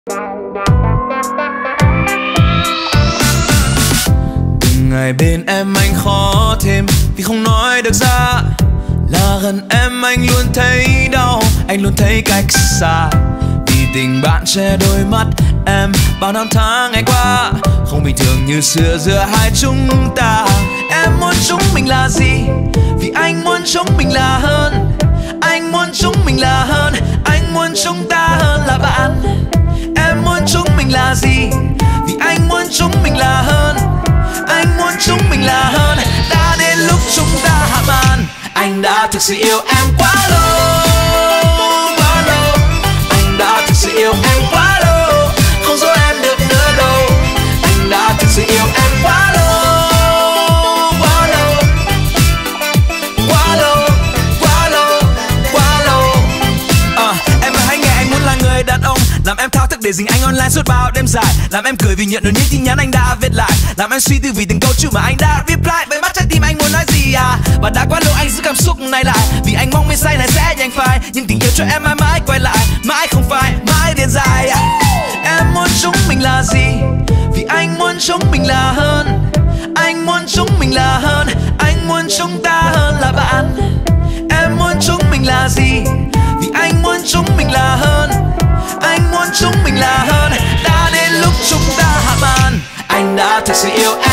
Từng ngày bên em anh khó thêm vì không nói được ra. Là gần em anh luôn thấy đau, anh luôn thấy cách xa. Vì tình bạn che đôi mắt em bao năm tháng ngày qua, không bình thường như xưa giữa hai chúng ta. Em muốn chúng mình là gì? Vì anh muốn chúng mình là hơn. Anh muốn chúng mình là hơn. Anh muốn chúng ta hơn là bạn. Em muốn chúng mình là gì? Vì anh muốn chúng mình là hơn. Anh muốn chúng mình là hơn. Đã đến lúc chúng ta hạ màn. Anh đã thực sự yêu em quá lâu, quá lâu. Anh đã thực sự yêu em quá lâu, không dối em được nữa đâu. Anh đã thực sự yêu em quá lâu, quá lâu, quá lâu, quá lâu, quá lâu. Em hãy nghe, anh muốn là người đàn ông làm em thao thức để dình anh online suốt bao đêm dài, làm em cười vì nhận được những tin nhắn anh đã viết lại, làm em suy tư vì từng câu chữ mà anh đã reply. Với mắt trái tim anh muốn nói gì à? Và đã quá lâu anh giữ cảm xúc này lại, vì anh mong mê say này sẽ nhanh phai. Nhưng tình yêu cho em mãi mãi quay lại, mãi không phải mãi điên dài. Em muốn chúng mình là gì? Vì anh muốn chúng mình là hơn. Anh muốn chúng mình là hơn. Anh muốn chúng ta hơn là bạn. Em muốn chúng mình là gì? Vì anh muốn chúng mình là hơn. Anh muốn chúng mình là hơn. Đã đến lúc chúng ta hạ màn. Anh đã thực sự yêu em